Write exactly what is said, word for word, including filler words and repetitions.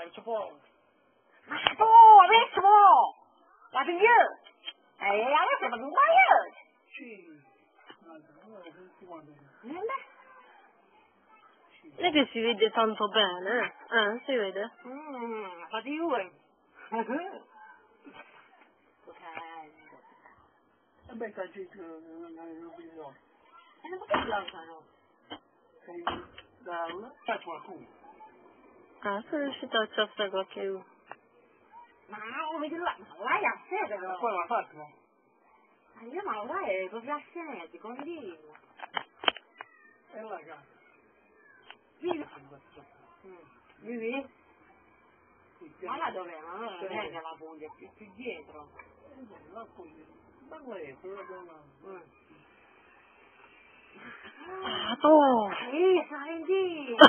il ciò. Ma tu, adesso! La figlio! E adesso per sbagliare! Sì. Non è che si vede tanto bene, eh? Eh, si vede? Mmm, fatiure! E beh, c'è gente che non ha bisogno. E non perché lanciano? Sei da c'è qualcuno. Ah, sono riuscita a ciaffare qualche uno. Ma non vedi là, ma vai a sede Ma però! poi l'ha fatto? Ma io ma lo vai proprio a sede, come dico? E la casa. Sì. Vivi? Sì, Ma là dov'è? Ma non è che la Puglia, è più dietro. la Puglia. Ma lei, però non... Mm. Ah, tu! Sì, sai,